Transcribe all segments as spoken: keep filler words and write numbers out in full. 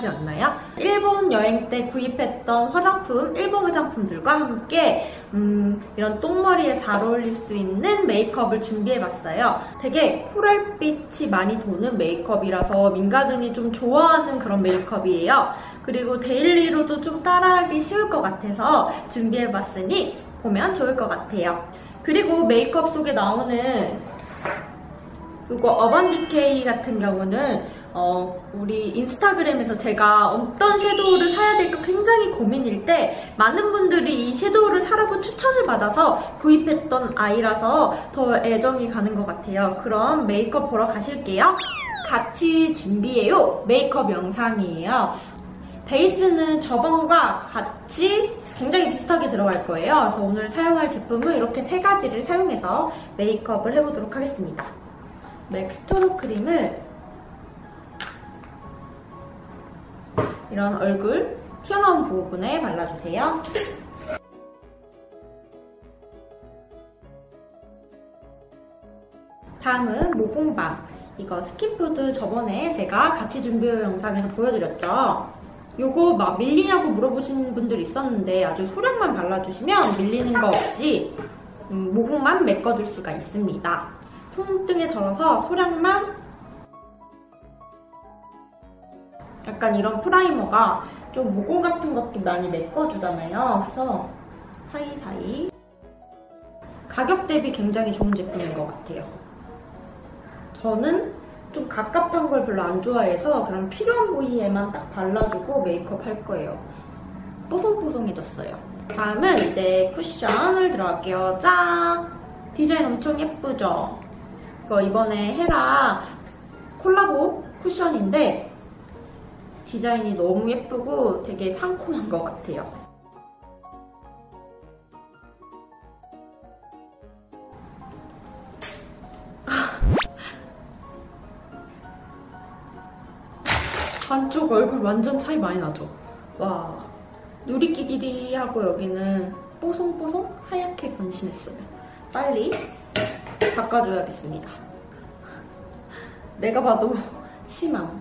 생각나지 않나요? 일본 여행 때 구입했던 화장품, 일본 화장품들과 함께 음, 이런 똥머리에 잘 어울릴 수 있는 메이크업을 준비해봤어요. 되게 코랄빛이 많이 도는 메이크업이라서 민가든이 좀 좋아하는 그런 메이크업이에요. 그리고 데일리로도 좀 따라하기 쉬울 것 같아서 준비해봤으니 보면 좋을 것 같아요. 그리고 메이크업 속에 나오는 이거 어반디케이 같은 경우는 어, 우리 인스타그램에서 제가 어떤 섀도우를 사야 될까 굉장히 고민일 때 많은 분들이 이 섀도우를 사라고 추천을 받아서 구입했던 아이라서 더 애정이 가는 것 같아요. 그럼 메이크업 보러 가실게요. 같이 준비해요. 메이크업 영상이에요. 베이스는 저번과 같이 굉장히 비슷하게 들어갈 거예요. 그래서 오늘 사용할 제품은 이렇게 세 가지를 사용해서 메이크업을 해보도록 하겠습니다. 맥스토로 크림을 이런 얼굴 튀어나온 부분에 발라주세요. 다음은 모공밤. 이거 스킨푸드 저번에 제가 같이 준비해 영상에서 보여드렸죠. 요거 막 밀리냐고 물어보시는 분들이 있었는데 아주 소량만 발라주시면 밀리는 거 없이 음, 모공만 메꿔줄 수가 있습니다. 손등에 덜어서 소량만, 약간 이런 프라이머가 좀 모공 같은 것도 많이 메꿔주잖아요. 그래서 사이사이 가격 대비 굉장히 좋은 제품인 것 같아요. 저는 좀 갑갑한 걸 별로 안 좋아해서 그런 필요한 부위에만 딱 발라주고 메이크업 할 거예요. 뽀송뽀송해졌어요. 다음은 이제 쿠션을 들어갈게요. 짠! 디자인 엄청 예쁘죠? 이거 이번에 헤라 콜라보 쿠션인데 디자인이 너무 예쁘고 되게 상콤한 것 같아요. 한쪽 얼굴 완전 차이 많이 나죠? 와, 누리끼리하고 여기는 뽀송뽀송 하얗게 변신했어요. 빨리 바꿔줘야겠습니다. 내가 봐도 심함.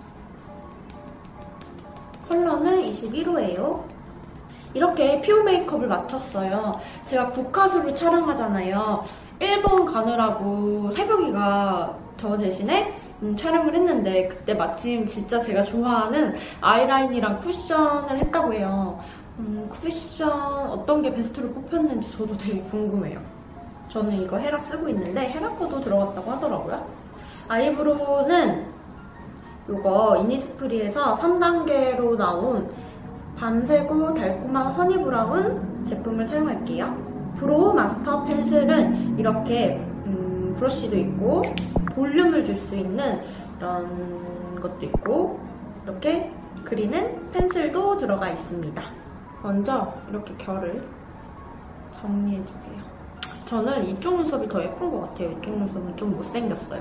컬러는 이십일 호예요. 이렇게 피부 메이크업을 마쳤어요. 제가 국화수를 촬영하잖아요. 일본 가느라고 새벽이가 저 대신에 음, 촬영을 했는데 그때 마침 진짜 제가 좋아하는 아이라인이랑 쿠션을 했다고 해요. 음, 쿠션 어떤 게 베스트로 뽑혔는지 저도 되게 궁금해요. 저는 이거 헤라 쓰고 있는데 헤라 거도 들어갔다고 하더라고요. 아이브로우는 이거 이니스프리에서 삼 단계로 나온 밤새고 달콤한 허니브라운 제품을 사용할게요. 브로우 마스터 펜슬은 이렇게 음, 브러쉬도 있고 볼륨을 줄 수 있는 이런 것도 있고 이렇게 그리는 펜슬도 들어가 있습니다. 먼저 이렇게 결을 정리해주세요. 저는 이쪽 눈썹이 더 예쁜 것 같아요. 이쪽 눈썹은 좀 못생겼어요.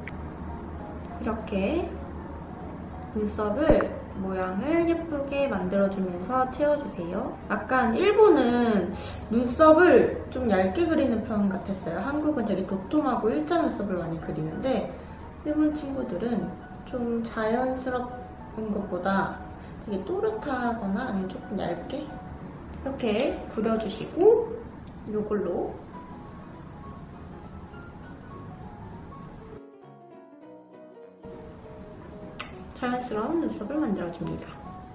이렇게 눈썹을 모양을 예쁘게 만들어주면서 채워주세요. 약간 일본은 눈썹을 좀 얇게 그리는 편 같았어요. 한국은 되게 도톰하고 일자 눈썹을 많이 그리는데 일본 친구들은 좀 자연스러운 것보다 되게 또렷하거나 아니면 조금 얇게 이렇게 그려주시고 이걸로 자연스러운 눈썹을 만들어줍니다.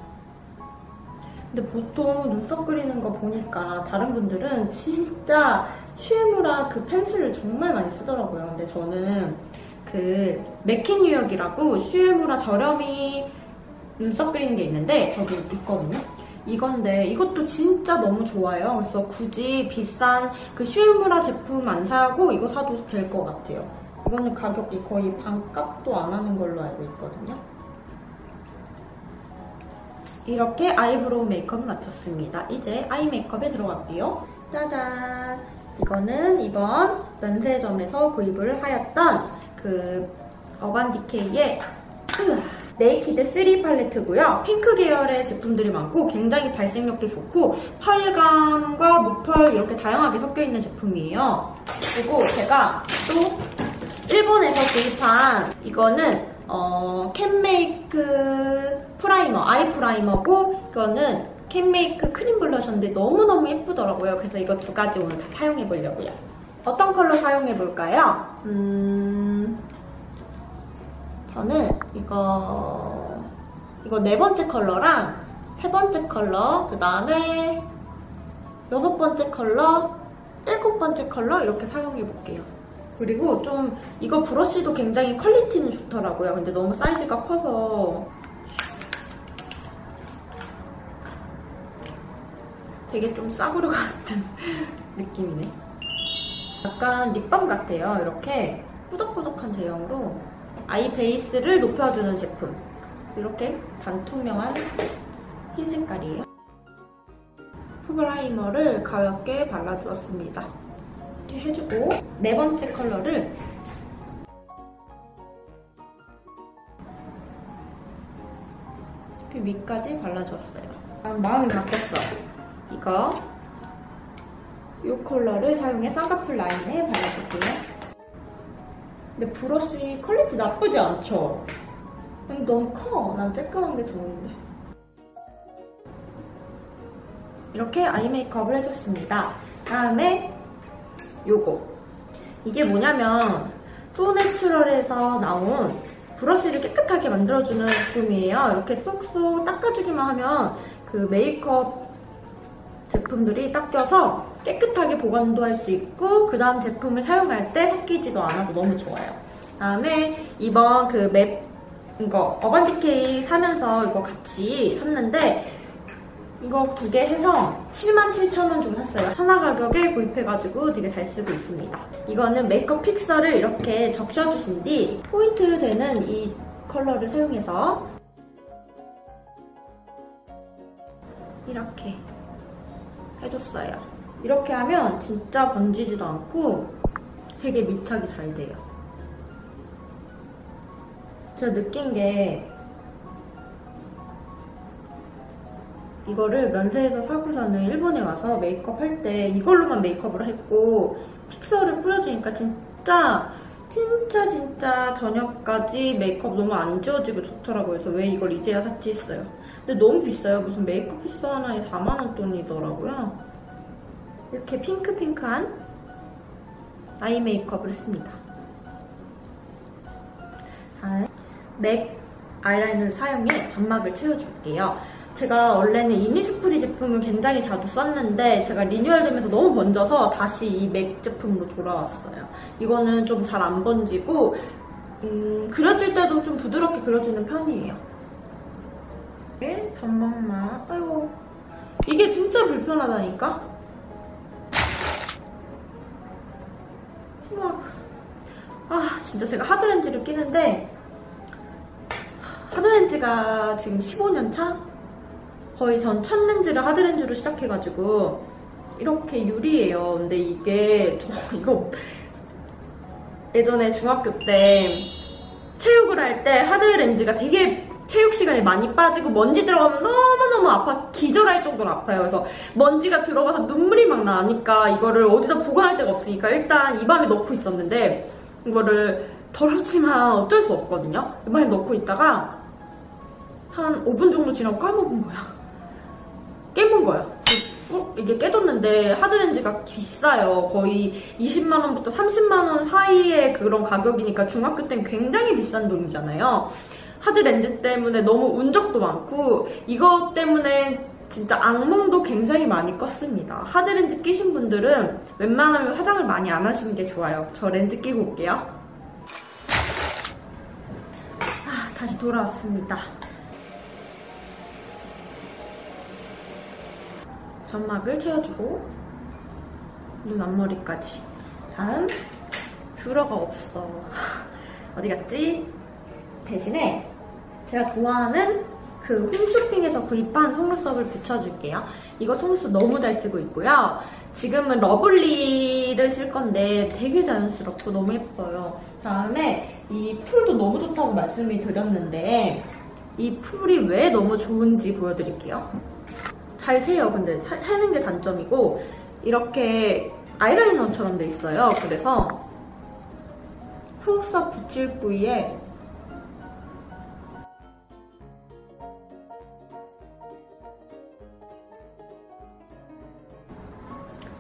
근데 보통 눈썹 그리는 거 보니까 다른 분들은 진짜 슈에무라 그 펜슬을 정말 많이 쓰더라고요. 근데 저는 그 메킨 뉴욕이라고 슈에무라 저렴이 눈썹 그리는 게 있는데 저도 있거든요. 이건데 이것도 진짜 너무 좋아요. 그래서 굳이 비싼 그 슈에무라 제품 안 사고 이거 사도 될 것 같아요. 이거는 가격이 거의 반값도 안 하는 걸로 알고 있거든요. 이렇게 아이브로우 메이크업을 마쳤습니다. 이제 아이 메이크업에 들어갈게요. 짜잔! 이거는 이번 면세점에서 구입을 하였던 그 어반디케이의 네이키드 쓰리 팔레트고요. 핑크 계열의 제품들이 많고 굉장히 발색력도 좋고 펄감과 무펄 이렇게 다양하게 섞여있는 제품이에요. 그리고 제가 또 일본에서 구입한 이거는 어, 캔메이크 프라이머, 아이 프라이머고 이거는 캔메이크 크림 블러셔인데 너무너무 예쁘더라고요. 그래서 이거 두 가지 오늘 다 사용해보려고요. 어떤 컬러 사용해볼까요? 음... 저는 이거 이거 네 번째 컬러랑 세 번째 컬러, 그 다음에 여섯 번째 컬러, 일곱 번째 컬러 이렇게 사용해볼게요. 그리고 좀 이거 브러쉬도 굉장히 퀄리티는 좋더라고요. 근데 너무 사이즈가 커서 되게 좀 싸구려 같은 느낌이네. 약간 립밤 같아요. 이렇게 꾸덕꾸덕한 제형으로 아이 베이스를 높여주는 제품. 이렇게 반투명한 흰 색깔이에요. 프라이머를 가볍게 발라주었습니다. 이렇게 해주고 네 번째 컬러를 이렇게 위까지 발라주었어요. 마음이 바뀌었어. 이거 이 컬러를 사용해 쌍꺼풀 라인에 발라줄게요. 근데 브러쉬 퀄리티 나쁘지 않죠? 근데 너무 커. 난 쬐끄만 게 좋은데. 이렇게 아이 메이크업을 해줬습니다. 다음에 요거. 이게 뭐냐면 소내추럴에서 나온 브러쉬를 깨끗하게 만들어주는 제품이에요. 이렇게 쏙쏙 닦아주기만 하면 그 메이크업 제품들이 닦여서 깨끗하게 보관도 할 수 있고 그 다음 제품을 사용할 때 섞이지도 않아서 너무 좋아요. 다음에 이번 그 맵 이거 어반디케이 사면서 이거 같이 샀는데 이거 두 개 해서 칠만 칠천 원 주고 샀어요. 하나 가격에 구입해가지고 되게 잘 쓰고 있습니다. 이거는 메이크업 픽서를 이렇게 적셔주신 뒤 포인트 되는 이 컬러를 사용해서 이렇게 해줬어요. 이렇게 하면 진짜 번지지도 않고 되게 밀착이 잘 돼요. 제가 느낀 게 이거를 면세에서 사고서는 일본에 와서 메이크업 할 때 이걸로만 메이크업을 했고 픽서를 뿌려주니까 진짜 진짜 진짜 저녁까지 메이크업 너무 안 지워지고 좋더라고요. 그래서 왜 이걸 이제야 샀지 했어요. 근데 너무 비싸요. 무슨 메이크업 픽서 하나에 사만 원 돈이더라고요. 이렇게 핑크핑크한 아이 메이크업을 했습니다. 다음 맥 아이라이너를 사용해 점막을 채워줄게요. 제가 원래는 이니스프리 제품을 굉장히 자주 썼는데 제가 리뉴얼되면서 너무 번져서 다시 이 맥 제품으로 돌아왔어요. 이거는 좀 잘 안 번지고 음, 그려질 때도 좀 부드럽게 그려지는 편이에요. 이게 점막만 아이고 이게 진짜 불편하다니까? 막 아 진짜 제가 하드렌즈를 끼는데 하드렌즈가 지금 십오 년 차? 거의 전 첫 렌즈를 하드렌즈로 시작해가지고 이렇게 유리예요. 근데 이게 저 이거 예전에 중학교 때 체육을 할 때 하드렌즈가 되게 체육 시간에 많이 빠지고 먼지 들어가면 너무너무 아파 기절할 정도로 아파요. 그래서 먼지가 들어가서 눈물이 막 나니까 이거를 어디다 보관할 데가 없으니까 일단 입안에 넣고 있었는데 이거를 더럽지만 어쩔 수 없거든요. 입안에 넣고 있다가 한 오 분 정도 지나고 까먹은 거야. 깨문 거야. 어? 이게 깨졌는데 하드렌즈가 비싸요. 거의 이십만 원부터 삼십만 원 사이의 그런 가격이니까 중학교 땐 굉장히 비싼 돈이잖아요. 하드렌즈 때문에 너무 운 적도 많고 이것 때문에 진짜 악몽도 굉장히 많이 꿨습니다. 하드렌즈 끼신 분들은 웬만하면 화장을 많이 안 하시는 게 좋아요. 저 렌즈 끼고 올게요. 아, 다시 돌아왔습니다. 점막을 채워주고 눈 앞머리까지. 다음 뷰러가 없어. 어디 갔지? 대신에 제가 좋아하는 그 홈쇼핑에서 구입한 속눈썹을 붙여줄게요. 이거 속눈썹 너무 잘 쓰고 있고요. 지금은 러블리를 쓸 건데 되게 자연스럽고 너무 예뻐요. 다음에 이 풀도 너무 좋다고 말씀을 드렸는데 이 풀이 왜 너무 좋은지 보여드릴게요. 잘 새요. 근데 사, 새는 게 단점이고 이렇게 아이라이너처럼 돼 있어요. 그래서 속눈썹 붙일 부위에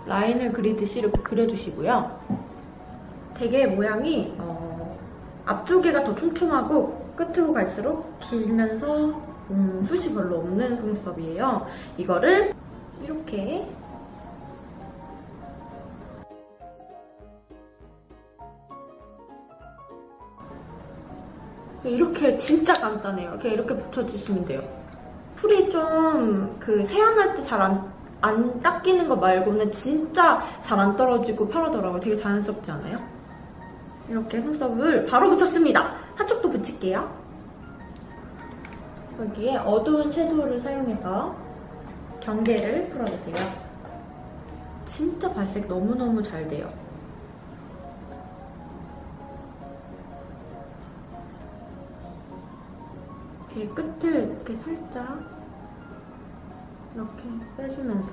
라인을 그리듯이 이렇게 그려주시고요. 되게 모양이 어, 앞쪽에가 더 촘촘하고 끝으로 갈수록 길면서 음, 숱이 별로 없는 속눈썹이에요. 이거를 이렇게 이렇게 진짜 간단해요. 그냥 이렇게 붙여주시면 돼요. 풀이 좀 그 세안할 때 잘 안 안 닦이는 거 말고는 진짜 잘 안 떨어지고 편하더라고요. 되게 자연스럽지 않아요? 이렇게 속눈썹을 바로 붙였습니다. 한쪽도 붙일게요. 여기에 어두운 섀도우를 사용해서 경계를 풀어주세요. 진짜 발색 너무너무 잘 돼요. 이렇게 끝을 이렇게 살짝 이렇게 빼주면서,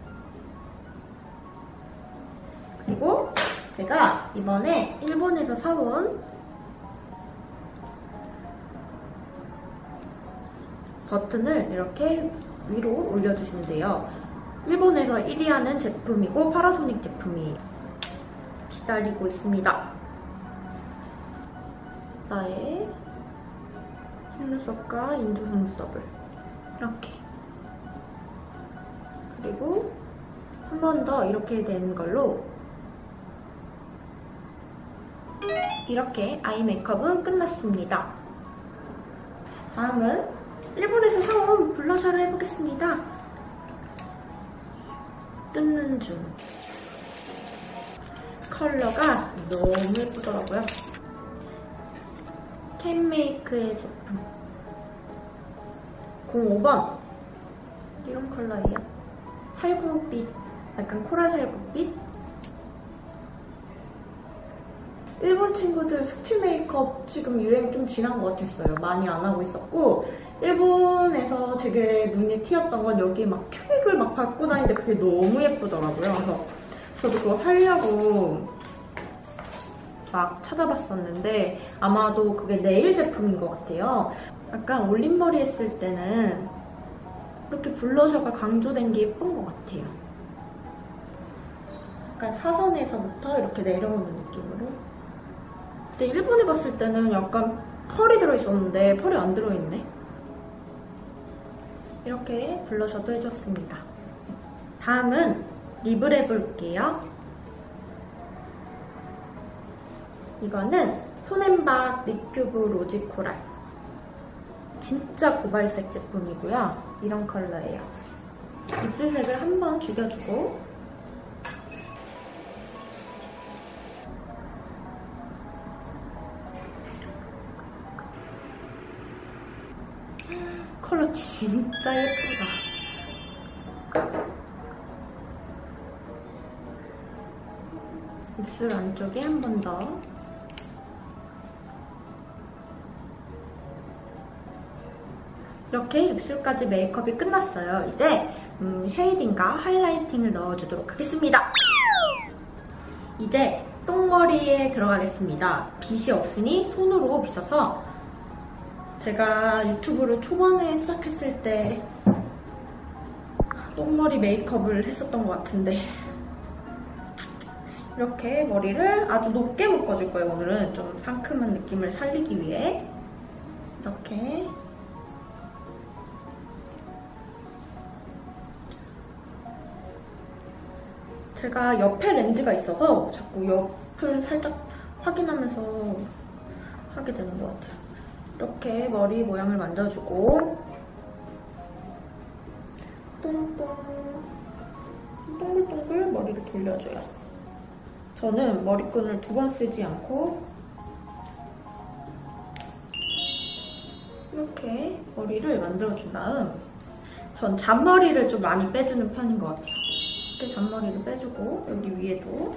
그리고 제가 이번에 일본에서 사온 버튼을 이렇게 위로 올려주시면 돼요. 일본에서 일 위 하는 제품이고 파라소닉 제품이에요. 기다리고 있습니다. 나의 속눈썹과 인조 속눈썹을 이렇게, 그리고 한 번 더 이렇게 된 걸로 이렇게 아이 메이크업은 끝났습니다. 다음은 일본에서 사온 블러셔를 해보겠습니다. 뜯는 중. 컬러가 너무 예쁘더라고요. 캔메이크의 제품 공오 번 이런 컬러예요. 살구빛, 약간 코랄 살구빛. 일본 친구들 스킬 메이크업 지금 유행 좀 지난 것 같았어요. 많이 안 하고 있었고, 일본에서 되게 눈에 튀었던 건 여기 막 큐빅을 막 밟고 다니는데 그게 너무 예쁘더라고요. 그래서 저도 그거 사려고 막 찾아봤었는데 아마도 그게 네일 제품인 것 같아요. 약간 올림머리 했을 때는 이렇게 블러셔가 강조된 게 예쁜 것 같아요. 약간 사선에서부터 이렇게 내려오는 느낌으로. 근데 일본에 봤을 때는 약간 펄이 들어있었는데 펄이 안 들어있네. 이렇게 블러셔도 해줬습니다. 다음은 립을 해볼게요. 이거는 톤앤박 립큐브 로지 코랄. 진짜 고발색 제품이고요. 이런 컬러예요. 입술색을 한번 죽여주고, 컬러 진짜 예쁘다. 입술 안쪽에 한 번 더. 이렇게 입술까지 메이크업이 끝났어요. 이제 음, 쉐이딩과 하이라이팅을 넣어주도록 하겠습니다. 이제 똥머리에 들어가겠습니다. 빗이 없으니 손으로 빗어서, 제가 유튜브를 초반에 시작했을 때 똥머리 메이크업을 했었던 것 같은데, 이렇게 머리를 아주 높게 묶어줄 거예요. 오늘은 좀 상큼한 느낌을 살리기 위해 이렇게. 제가 옆에 렌즈가 있어서 자꾸 옆을 살짝 확인하면서 하게 되는 것 같아요. 이렇게 머리 모양을 만들어주고, 똥똥 동글동글 머리를 돌려줘요. 저는 머리끈을 두 번 쓰지 않고 이렇게 머리를 만들어준 다음, 전 잔머리를 좀 많이 빼주는 편인 것 같아요. 이렇게 잔머리를 빼주고, 여기 위에도,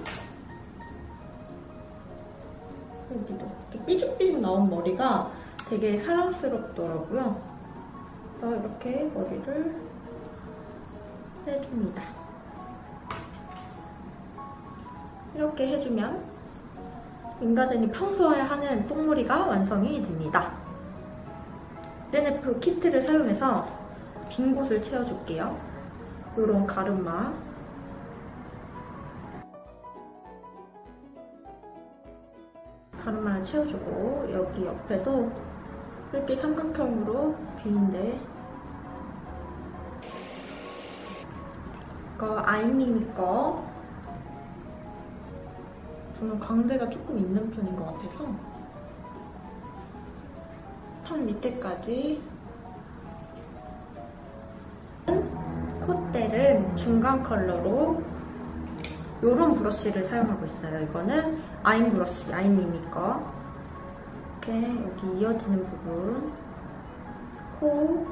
여기도 이렇게 삐죽삐죽 나온 머리가 되게 사랑스럽더라고요. 그래서 이렇게 머리를 해줍니다. 이렇게 해주면 인가든이 평소에 하는 똥머리가 완성이 됩니다. 에스엔에프 키트를 사용해서 빈 곳을 채워줄게요. 이런 가르마. 가름 하나 채워주고, 여기 옆에도 이렇게 삼각형으로 비인데, 이거 아이미미 거. 저는 광대가 조금 있는 편인 것 같아서 턱 밑에까지. 콧대는 중간 컬러로 이런 브러쉬를 사용하고 있어요. 이거는 아임 브러쉬, 아이미미 거. 이렇게 여기 이어지는 부분, 코,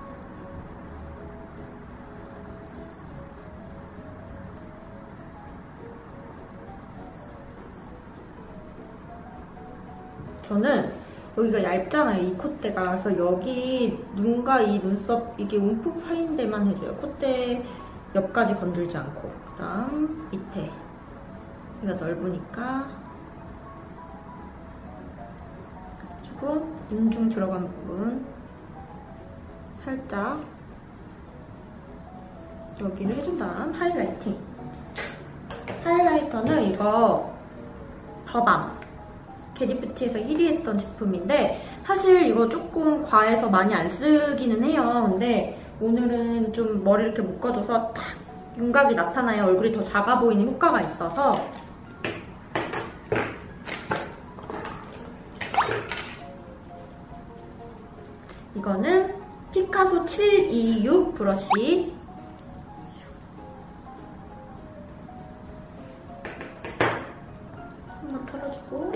저는 여기가 얇잖아요, 이 콧대가. 그래서 여기 눈과 이 눈썹, 이게 움푹 파인 데만 해줘요. 콧대 옆까지 건들지 않고. 그 다음 밑에 여기가 넓으니까, 그리고 인중 들어간 부분 살짝 여기를 해준 다음 하이라이팅. 하이라이터는 이거 더밤, 게리뷰티에서 일 위 했던 제품인데, 사실 이거 조금 과해서 많이 안 쓰기는 해요. 근데 오늘은 좀 머리 이렇게 묶어줘서 탁 윤곽이 나타나야 얼굴이 더 작아 보이는 효과가 있어서 이거는 피카소 칠이육 브러쉬. 한번 털어주고,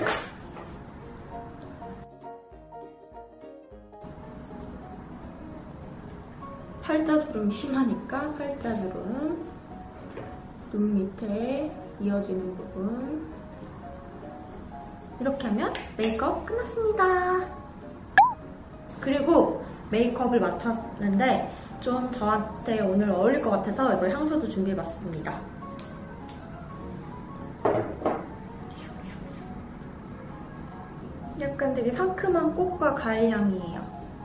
팔자주름이 심하니까 팔자주름, 눈 밑에 이어지는 부분. 이렇게 하면 메이크업 끝났습니다. 그리고 메이크업을 마쳤는데 좀 저한테 오늘 어울릴 것 같아서 이걸 향수도 준비해봤습니다. 약간 되게 상큼한 꽃과 과일 향이에요.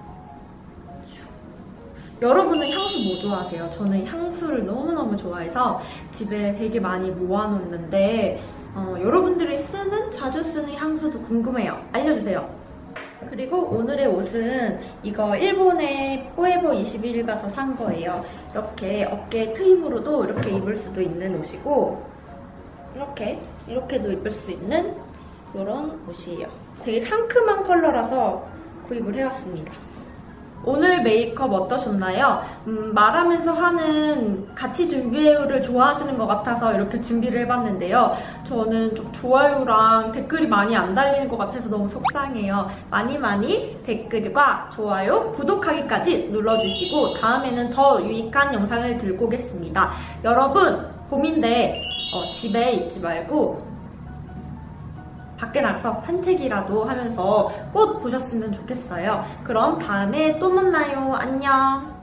여러분은 향수 뭐 좋아하세요? 저는 향수를 너무너무 좋아해서 집에 되게 많이 모아놓는데 어, 여러분들이 쓰는, 자주 쓰는 향수도 궁금해요. 알려주세요. 그리고 오늘의 옷은 이거 일본의 포에버 이십일 일 가서 산 거예요. 이렇게 어깨 트임으로도 이렇게 입을 수도 있는 옷이고, 이렇게 이렇게도 입을 수 있는 이런 옷이에요. 되게 상큼한 컬러라서 구입을 해왔습니다. 오늘 메이크업 어떠셨나요? 음, 말하면서 하는 같이 준비해요를 좋아하시는 것 같아서 이렇게 준비를 해봤는데요. 저는 좀 좋아요랑 댓글이 많이 안 달리는 것 같아서 너무 속상해요. 많이 많이 댓글과 좋아요, 구독하기까지 눌러주시고 다음에는 더 유익한 영상을 들고 오겠습니다. 여러분, 봄인데 어, 집에 있지 말고 밖에 나가서 산책이라도 하면서 꽃 보셨으면 좋겠어요. 그럼 다음에 또 만나요. 안녕.